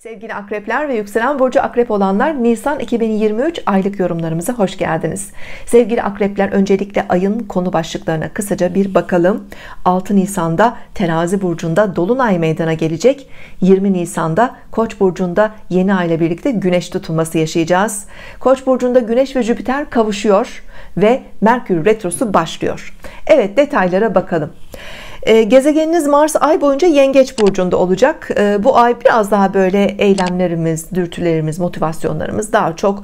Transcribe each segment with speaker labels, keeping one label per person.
Speaker 1: Sevgili akrepler ve yükselen burcu akrep olanlar, Nisan 2023 aylık yorumlarımıza hoş geldiniz. Sevgili akrepler, öncelikle ayın konu başlıklarına kısaca bir bakalım. 6 Nisan'da Terazi burcunda dolunay meydana gelecek. 20 Nisan'da Koç burcunda yeni ay ile birlikte güneş tutulması yaşayacağız. Koç burcunda güneş ve Jüpiter kavuşuyor ve Merkür retrosu başlıyor. Evet, detaylara bakalım. Gezegeniniz Mars ay boyunca Yengeç burcunda olacak. Bu ay biraz daha böyle eylemlerimiz, dürtülerimiz, motivasyonlarımız daha çok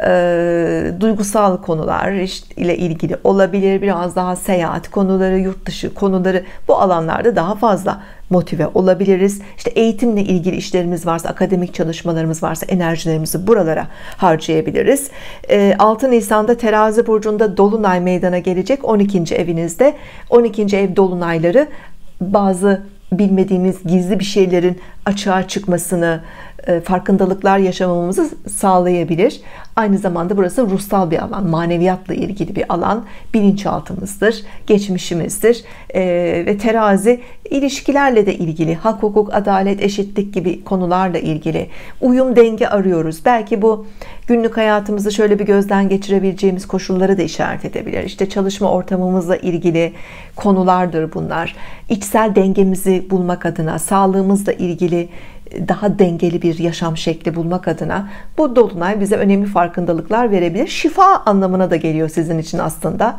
Speaker 1: duygusal konular ile ilgili olabilir. Biraz daha seyahat konuları, yurt dışı konuları, bu alanlarda daha fazla motive olabiliriz. İşte eğitimle ilgili işlerimiz varsa, akademik çalışmalarımız varsa enerjilerimizi buralara harcayabiliriz. 6 Nisan'da Terazi burcunda dolunay meydana gelecek 12. evinizde. 12. ev dolunayları bazı bilmediğimiz gizli bir şeylerin açığa çıkmasını, farkındalıklar yaşamamızı sağlayabilir. Aynı zamanda burası ruhsal bir alan, maneviyatla ilgili bir alan, bilinçaltımızdır, geçmişimizdir. Ve terazi ilişkilerle de ilgili, hak, hukuk, adalet, eşitlik gibi konularla ilgili uyum, denge arıyoruz. Belki bu günlük hayatımızı şöyle bir gözden geçirebileceğimiz koşulları da işaret edebilir. İşte çalışma ortamımızla ilgili konulardır bunlar. İçsel dengemizi bulmak adına, sağlığımızla ilgili daha dengeli bir yaşam şekli bulmak adına bu dolunay bize önemli farkındalıklar verebilir. Şifa anlamına da geliyor sizin için aslında.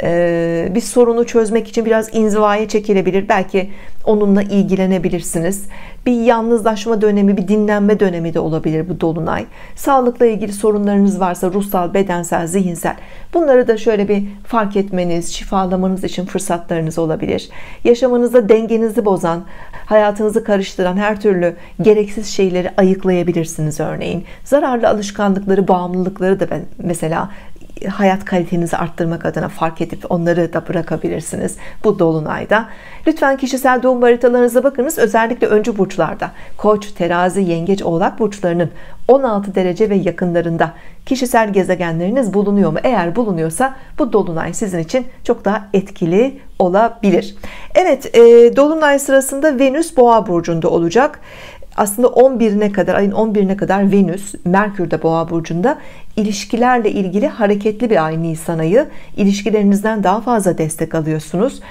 Speaker 1: Bir sorunu çözmek için biraz inzivaya çekilebilir. Belki onunla ilgilenebilirsiniz. Bir yalnızlaşma dönemi, bir dinlenme dönemi de olabilir bu dolunay. Sağlıkla ilgili sorunlarınız varsa, ruhsal, bedensel, zihinsel, bunları da şöyle bir fark etmeniz, şifalamanız için fırsatlarınız olabilir. Yaşamınızda dengenizi bozan, hayatınızı karıştıran her türlü gereksiz şeyleri ayıklayabilirsiniz örneğin. Zararlı alışkanlıkları, bağımlılıkları da mesela hayat kalitenizi arttırmak adına fark edip onları da bırakabilirsiniz bu dolunayda. Lütfen kişisel doğum haritalarınıza bakınız. Özellikle öncü burçlarda Koç, Terazi, Yengeç, Oğlak burçlarının 16 derece ve yakınlarında kişisel gezegenleriniz bulunuyor mu? Eğer bulunuyorsa bu dolunay sizin için çok daha etkili olabilir. Evet, dolunay sırasında Venüs Boğa burcunda olacak. Aslında 11'ine kadar, ayın 11'ine kadar Venüs Merkür de Boğa burcunda. İlişkilerle ilgili hareketli bir ay Nisan ayı. İlişkilerinizden daha fazla destek alıyorsunuz.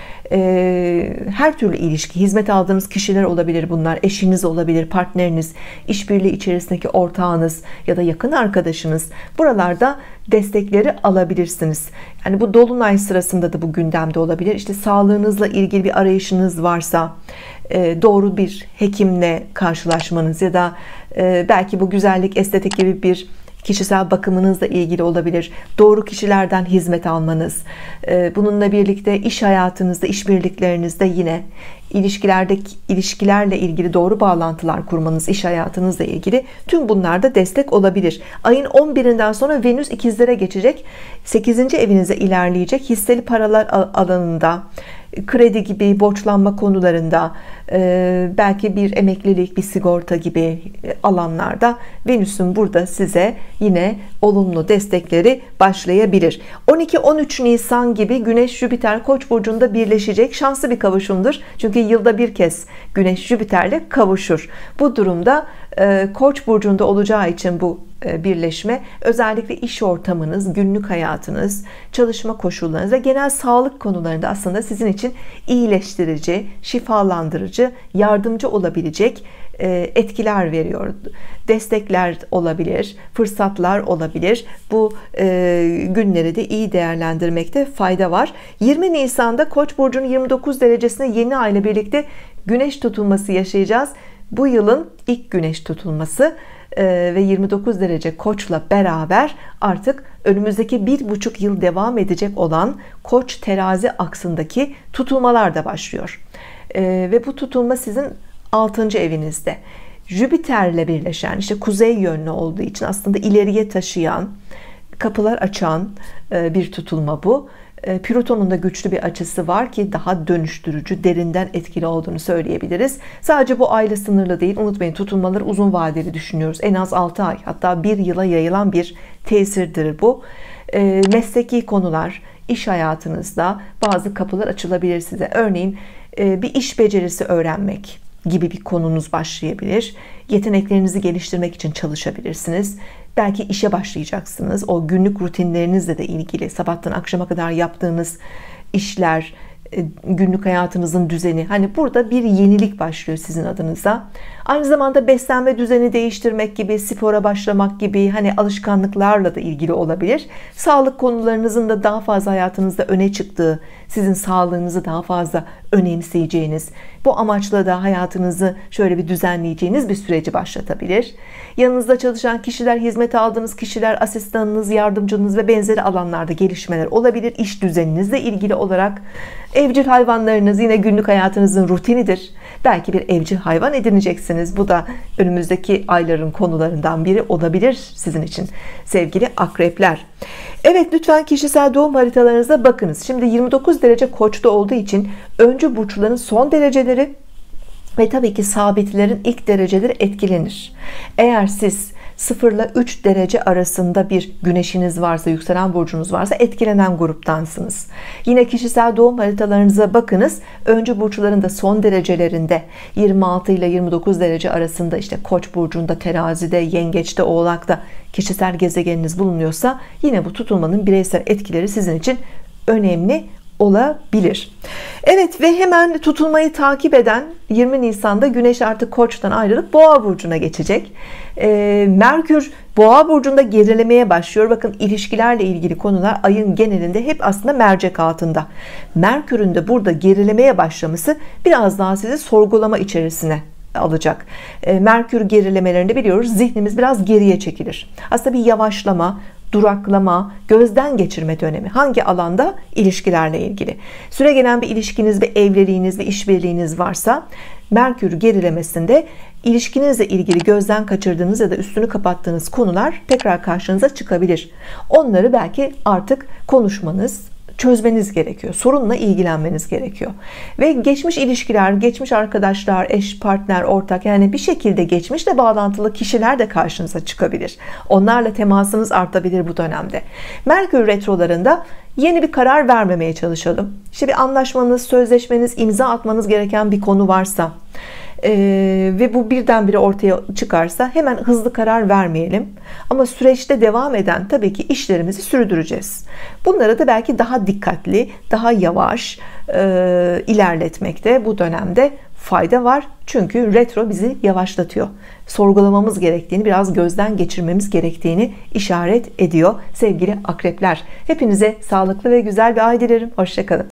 Speaker 1: Her türlü ilişki, hizmet aldığınız kişiler olabilir bunlar. Eşiniz olabilir, partneriniz, işbirliği içerisindeki ortağınız ya da yakın arkadaşınız. Buralarda destekleri alabilirsiniz. Yani bu dolunay sırasında da bu gündemde olabilir. İşte sağlığınızla ilgili bir arayışınız varsa, doğru bir hekimle karşılaşmanız ya da belki bu güzellik, estetik gibi bir kişisel bakımınızla ilgili olabilir. Doğru kişilerden hizmet almanız, bununla birlikte iş hayatınızda, işbirliklerinizde yine ilişkilerle ilgili doğru bağlantılar kurmanız, iş hayatınızla ilgili tüm bunlarda destek olabilir. Ayın 11'inden sonra Venüs ikizlere geçecek. 8. evinize ilerleyecek. Hisseli paralar alanında, kredi gibi borçlanma konularında, belki bir emeklilik, bir sigorta gibi alanlarda Venüs'ün burada size yine olumlu destekleri başlayabilir. 12-13 Nisan gibi Güneş Jüpiter Koç burcunda birleşecek. Şanslı bir kavuşumdur. Çünkü yılda bir kez Güneş Jüpiter'le kavuşur. Bu durumda Koç burcunda olacağı için bu birleşme özellikle iş ortamınız, günlük hayatınız, çalışma koşullarınız ve genel sağlık konularında aslında sizin için iyileştirici, şifalandırıcı, yardımcı olabilecek etkiler veriyor. Destekler olabilir, fırsatlar olabilir. Bu günleri de iyi değerlendirmekte fayda var. 20 Nisan'da Koç burcunun 29 derecesine yeni ay ile birlikte güneş tutulması yaşayacağız. Bu yılın ilk güneş tutulması ve 29 derece Koç'la beraber artık önümüzdeki 1,5 yıl devam edecek olan Koç Terazi aksındaki tutulmalar da başlıyor. Ve bu tutulma sizin 6. evinizde. Jüpiter'le birleşen, işte kuzey yönlü olduğu için aslında ileriye taşıyan, kapılar açan bir tutulma bu. Plüton'un da güçlü bir açısı var ki daha dönüştürücü, derinden etkili olduğunu söyleyebiliriz. Sadece bu ayla sınırlı değil. Unutmayın, tutulmaları uzun vadeli düşünüyoruz. En az 6 ay, hatta 1 yıla yayılan bir tesirdir bu. Mesleki konular, iş hayatınızda bazı kapılar açılabilir size. Örneğin bir iş becerisi öğrenmek, gibi bir konunuz başlayabilir. Yeteneklerinizi geliştirmek için çalışabilirsiniz. Belki işe başlayacaksınız. O günlük rutinlerinizle de ilgili sabahtan akşama kadar yaptığınız işler, günlük hayatınızın düzeni, hani burada bir yenilik başlıyor sizin adınıza. Aynı zamanda beslenme düzeni değiştirmek gibi, spora başlamak gibi, hani alışkanlıklarla da ilgili olabilir. Sağlık konularınızın da daha fazla hayatınızda öne çıktığı, sizin sağlığınızı daha fazla önemseyeceğiniz, bu amaçla da hayatınızı şöyle bir düzenleyeceğiniz bir süreci başlatabilir. Yanınızda çalışan kişiler, hizmet aldığınız kişiler, asistanınız, yardımcınız ve benzeri alanlarda gelişmeler olabilir. İş düzeninizle ilgili olarak evcil hayvanlarınız yine günlük hayatınızın rutinidir. Belki bir evcil hayvan edineceksiniz. Bu da önümüzdeki ayların konularından biri olabilir sizin için sevgili akrepler. Evet, lütfen kişisel doğum haritalarınıza bakınız. Şimdi 29 derece Koç'ta olduğu için öncü burçların son dereceleri ve tabii ki sabitlerin ilk dereceleri etkilenir. Eğer siz 0 ile 3 derece arasında bir güneşiniz varsa, yükselen burcunuz varsa etkilenen gruptansınız. Yine kişisel doğum haritalarınıza bakınız. Öncü burçların da son derecelerinde 26 ile 29 derece arasında, işte Koç burcunda, Terazide, Yengeç'te, Oğlak'ta kişisel gezegeniniz bulunuyorsa yine bu tutulmanın bireysel etkileri sizin için önemli olabilir. Evet, ve hemen tutulmayı takip eden 20 Nisan'da Güneş artık Koç'tan ayrılıp Boğa burcuna geçecek. Merkür Boğa burcunda gerilemeye başlıyor. Bakın, ilişkilerle ilgili konular ayın genelinde hep aslında mercek altında. Merkür'ün de burada gerilemeye başlaması biraz daha sizi sorgulama içerisine alacak. Merkür gerilemelerinde biliyoruz, zihnimiz biraz geriye çekilir. Aslında bir yavaşlama, duraklama, gözden geçirme dönemi. Hangi alanda? İlişkilerle ilgili. Süregelen bir ilişkiniz ve evliliğiniz ve işbirliğiniz varsa Merkür gerilemesinde ilişkinizle ilgili gözden kaçırdığınız ya da üstünü kapattığınız konular tekrar karşınıza çıkabilir. Onları belki artık konuşmanız, çözmeniz gerekiyor. Sorunla ilgilenmeniz gerekiyor. Ve geçmiş ilişkiler, geçmiş arkadaşlar, eş, partner, ortak, yani bir şekilde geçmişle bağlantılı kişiler de karşınıza çıkabilir. Onlarla temasınız artabilir bu dönemde. Merkür retrolarında yeni bir karar vermemeye çalışalım. İşte bir anlaşmanız, sözleşmeniz, imza atmanız gereken bir konu varsa ve bu birdenbire ortaya çıkarsa hemen hızlı karar vermeyelim. Ama süreçte devam eden tabii ki işlerimizi sürdüreceğiz. Bunları da belki daha dikkatli, daha yavaş ilerletmekte bu dönemde fayda var. Çünkü retro bizi yavaşlatıyor. Sorgulamamız gerektiğini, biraz gözden geçirmemiz gerektiğini işaret ediyor sevgili akrepler. Hepinize sağlıklı ve güzel bir ay dilerim. Hoşça kalın.